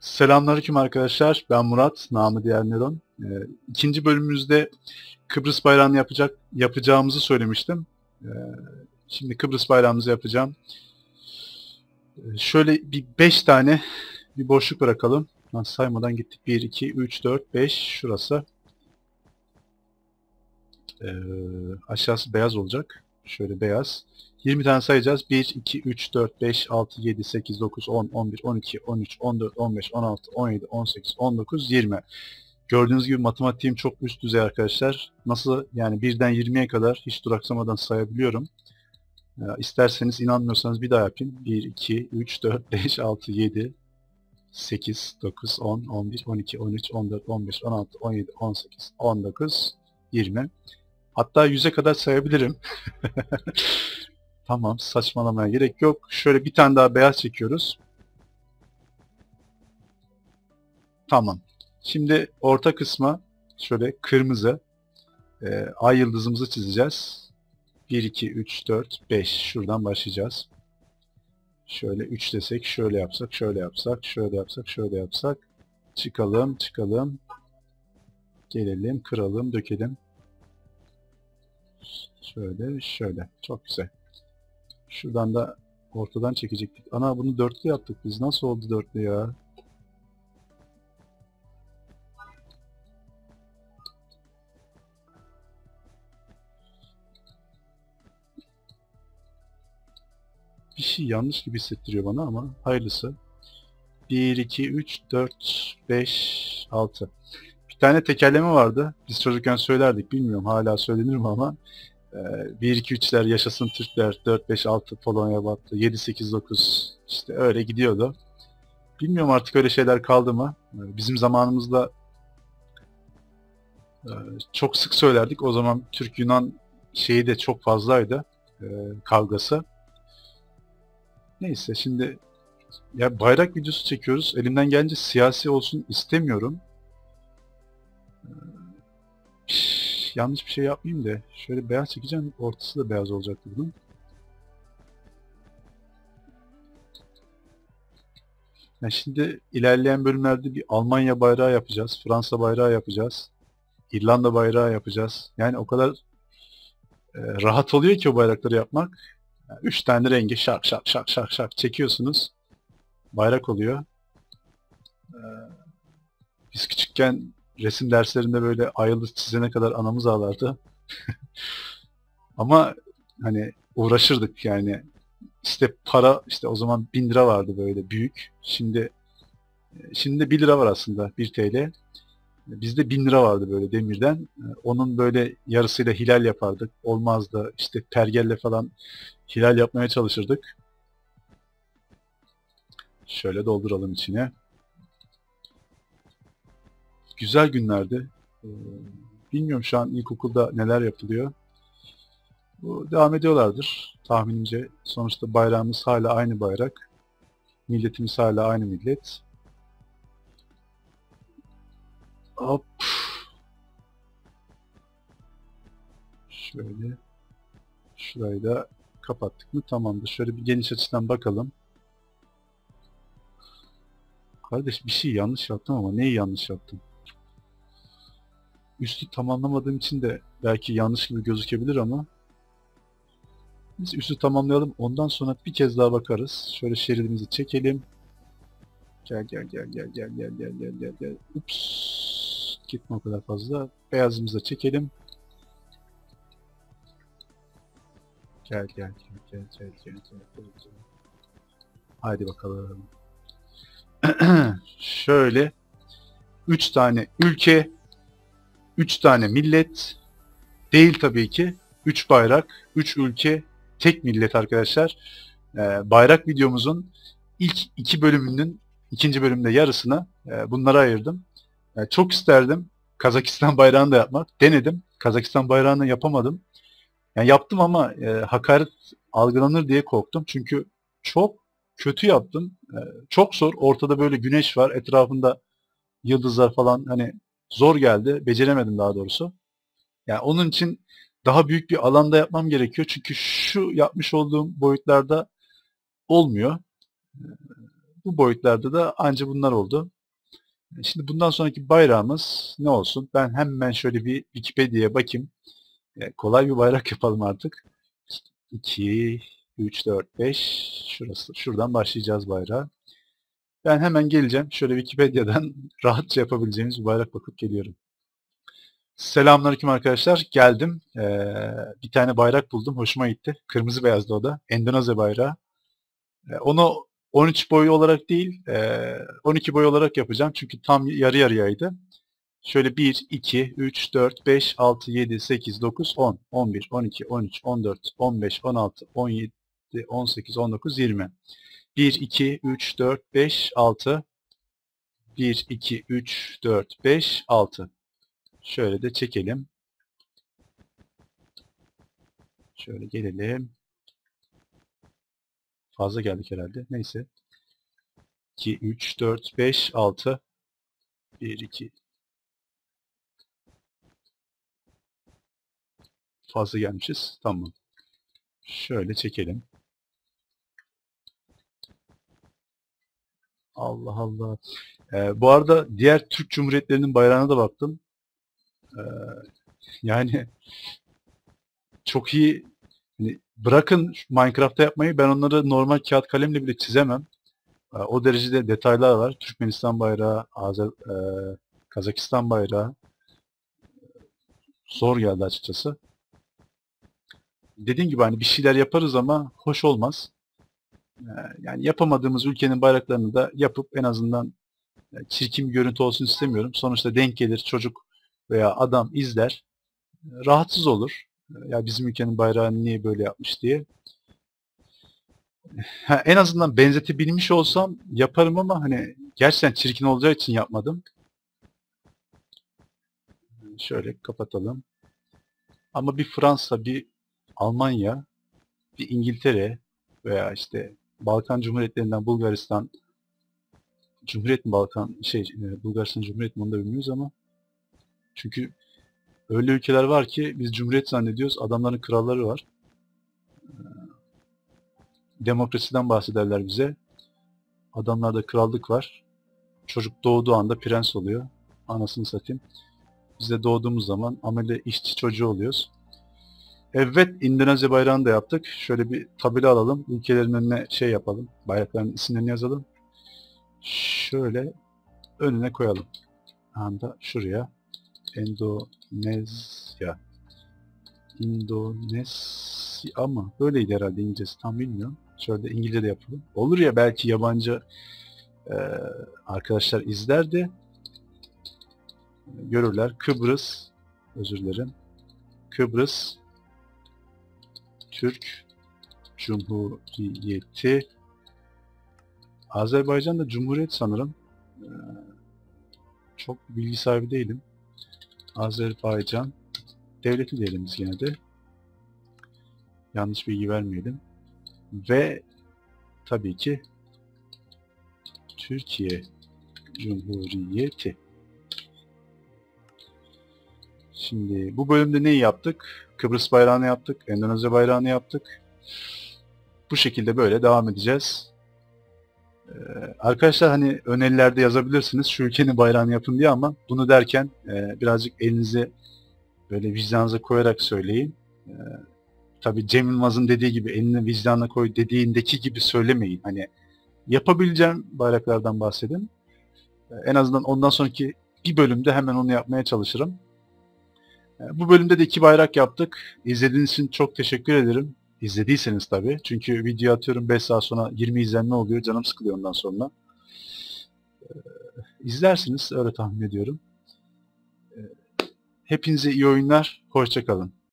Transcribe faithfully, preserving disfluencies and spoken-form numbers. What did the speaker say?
Selamünaleyküm arkadaşlar. Ben Murat, namı diğer Neron. Ee, ikinci bölümümüzde Kıbrıs bayrağını yapacak yapacağımızı söylemiştim. Ee, şimdi Kıbrıs bayrağımızı yapacağım. Ee, şöyle bir beş tane bir boşluk bırakalım. Lan saymadan gittik. bir, iki, üç, dört, beş şurası. Ee, aşağısı beyaz olacak. Şöyle beyaz. yirmi tane sayacağız. bir, iki, üç, dört, beş, altı, yedi, sekiz, dokuz, on, on bir, on iki, on üç, on dört, on beş, on altı, on yedi, on sekiz, on dokuz, yirmi. Gördüğünüz gibi matematiğim çok üst düzey arkadaşlar. Nasıl yani birden yirmiye kadar hiç duraksamadan sayabiliyorum. Ya, isterseniz inanmıyorsanız bir daha yapayım. bir, iki, üç, dört, beş, altı, yedi, sekiz, dokuz, on, on bir, on iki, on üç, on dört, on beş, on altı, on yedi, on sekiz, on dokuz, yirmi. Hatta yüze kadar sayabilirim. Tamam, saçmalamaya gerek yok. Şöyle bir tane daha beyaz çekiyoruz. Tamam. Şimdi orta kısma şöyle kırmızı e, ay yıldızımızı çizeceğiz. bir, iki, üç, dört, beş. Şuradan başlayacağız. Şöyle üç desek, şöyle yapsak, şöyle yapsak, şöyle yapsak, şöyle yapsak. Çıkalım, çıkalım. Gelelim, kıralım, dökelim. Şöyle, şöyle. Çok güzel. Şuradan da ortadan çekecektik. Ana bunu dörtlü yaptık biz. Nasıl oldu dörtlü ya? Bir şey yanlış gibi hissettiriyor bana ama hayırlısı. bir, iki, üç, dört, beş, altı. Bir tane tekerleme vardı. Biz çocukken söylerdik. Bilmiyorum hala söylenir mi ama. bir, iki, üçler yaşasın Türkler, dört, beş, altı Polonya battı, yedi, sekiz, dokuz işte öyle gidiyordu. Bilmiyorum artık öyle şeyler kaldı mı? Bizim zamanımızda çok sık söylerdik. O zaman Türk-Yunan şeyi de çok fazlaydı. Kavgası. Neyse şimdi ya bayrak videosu çekiyoruz. Elimden gelince siyasi olsun istemiyorum. Şş, yanlış bir şey yapmayayım da şöyle beyaz çekeceğim. Ortası da beyaz olacaktı bunun. Yani şimdi ilerleyen bölümlerde bir Almanya bayrağı yapacağız. Fransa bayrağı yapacağız. İrlanda bayrağı yapacağız. Yani o kadar e, rahat oluyor ki o bayrakları yapmak. Yani üç tane rengi şak şak şak şak şak çekiyorsunuz. Bayrak oluyor. E, biz küçükken resim derslerinde böyle ay yıldız çizene kadar anamız ağlardı. Ama hani uğraşırdık yani. İşte para işte o zaman bin lira vardı böyle büyük. Şimdi şimdi de bir lira var aslında bir T L. Bizde bin lira vardı böyle demirden. Onun böyle yarısıyla hilal yapardık. Olmazdı. İşte pergelle falan hilal yapmaya çalışırdık. Şöyle dolduralım içine. Güzel günlerdi. Bilmiyorum şu an ilkokulda neler yapılıyor. Bu devam ediyorlardır tahminimce. Sonuçta bayrağımız hala aynı bayrak. Milletimiz hala aynı millet. Hop. Şöyle. Şurayı da kapattık mı? Tamamdır. Şöyle bir geniş açıdan bakalım. Kardeş bir şey yanlış yaptım ama neyi yanlış yaptım? Üstü tamamlamadığım için de belki yanlış gibi gözükebilir ama biz üstü tamamlayalım. Ondan sonra bir kez daha bakarız. Şöyle şeridimizi çekelim. Gel gel gel gel gel gel gel gel gel gel. Ups. Gitme o kadar fazla. Beyazımızı da çekelim. Gel gel gel gel gel gel gel gel gel. Haydi bakalım. Şöyle üç tane ülke, üç tane millet değil tabii ki. üç bayrak, üç ülke, tek millet arkadaşlar. Ee, bayrak videomuzun ilk iki bölümünün ikinci bölümde yarısını e, bunlara ayırdım. E, çok isterdim Kazakistan bayrağını da yapmak. Denedim. Kazakistan bayrağını yapamadım. Yani yaptım ama e, hakaret algılanır diye korktum. Çünkü çok kötü yaptım. E, çok zor. Ortada böyle güneş var. Etrafında yıldızlar falan hani zor geldi. Beceremedim daha doğrusu. Yani onun için daha büyük bir alanda yapmam gerekiyor. Çünkü şu yapmış olduğum boyutlarda olmuyor. bu boyutlarda da anca bunlar oldu. Şimdi bundan sonraki bayrağımız ne olsun? Ben hemen şöyle bir Wikipedia'ya bakayım. E, kolay bir bayrak yapalım artık. iki, üç, dört, beş. Şurası. Şuradan başlayacağız bayrağı. Ben hemen geleceğim. Şöyle Wikipedia'dan rahatça yapabileceğimiz bir bayrak bakıp geliyorum. Selamünaleyküm arkadaşlar. Geldim. Ee, bir tane bayrak buldum. Hoşuma gitti. Kırmızı beyazdı o da. Endonezya bayrağı. Ee, onu on üç boyu olarak değil, e, on iki boy olarak yapacağım. Çünkü tam yarı yarıyaydı. Şöyle bir, iki, üç, dört, beş, altı, yedi, sekiz, dokuz, on, on bir, on iki, on üç, on dört, on beş, on altı, on yedi, on sekiz, on dokuz, yirmi. bir, iki, üç, dört, beş, altı. bir, iki, üç, dört, beş, altı. Şöyle de çekelim. Şöyle gelelim. Fazla geldik herhalde. Neyse. iki, üç, dört, beş, altı. bir, iki. Fazla gelmişiz. Tamam. Şöyle çekelim. Allah Allah. Ee, bu arada diğer Türk Cumhuriyetlerinin bayrağına da baktım. Ee, yani çok iyi. Hani bırakın Minecraft'ta yapmayı, ben onları normal kağıt kalemle bile çizemem. Ee, o derecede detaylar var. Türkmenistan bayrağı, Azer, e, Kazakistan bayrağı. Zor geldi açıkçası. Dediğim gibi hani bir şeyler yaparız ama hoş olmaz. Ee, yani yapamadığımız ülkenin bayraklarını da yapıp en azından çirkin bir görüntü olsun istemiyorum. Sonuçta denk gelir çocuk veya adam izler. Rahatsız olur. Ya bizim ülkenin bayrağını niye böyle yapmış diye. Ha, en azından benzetebilmiş olsam yaparım ama hani gerçekten çirkin olacağı için yapmadım. Şöyle kapatalım. Ama bir Fransa, bir Almanya, bir İngiltere veya işte Balkan Cumhuriyetlerinden Bulgaristan, Cumhuriyet mi Balkan, şey Bulgaristan Cumhuriyet mi onu da bilmiyoruz ama çünkü öyle ülkeler var ki biz Cumhuriyet zannediyoruz, adamların kralları var. Demokrasiden bahsederler bize. Adamlarda krallık var. Çocuk doğduğu anda prens oluyor. Anasını satayım. Biz de doğduğumuz zaman amele işçi çocuğu oluyoruz. Evet, Endonezya bayrağını da yaptık. Şöyle bir tabela alalım. Ülkelerin önüne şey yapalım. Bayrakların isimlerini yazalım. Şöyle önüne koyalım. Anda şuraya. Endonezya. Endonezya ama böyleydi herhalde İngilizcesi, tam bilmiyorum. Şöyle İngilizce de yapalım. Olur ya, belki yabancı e, arkadaşlar izler de görürler. Kıbrıs, özür dilerim. Kıbrıs Türk Cumhuriyeti. Azerbaycan da Cumhuriyet sanırım. Ee, çok bilgi sahibi değilim. Azerbaycan devleti diyelim biz gene de. Yanlış bilgi vermeyelim. Ve tabii ki Türkiye Cumhuriyeti. Şimdi bu bölümde neyi yaptık? Kıbrıs bayrağını yaptık, Endonezya bayrağını yaptık. Bu şekilde böyle devam edeceğiz. Ee, arkadaşlar hani önerilerde yazabilirsiniz şu ülkenin bayrağını yapın diye ama bunu derken e, birazcık elinizi böyle vicdanınıza koyarak söyleyin. Ee, tabii Cem Yılmaz'ın dediği gibi elini vicdanına koy dediğindeki gibi söylemeyin. Hani yapabileceğim bayraklardan bahsedin. Ee, en azından ondan sonraki bir bölümde hemen onu yapmaya çalışırım. Bu bölümde de iki bayrak yaptık. İzlediğiniz için çok teşekkür ederim. İzlediyseniz tabii. Çünkü video atıyorum beş saat sonra yirmi izlenme oluyor. Canım sıkılıyor ondan sonra. İzlersiniz öyle tahmin ediyorum. Hepinize iyi oyunlar. Hoşça kalın.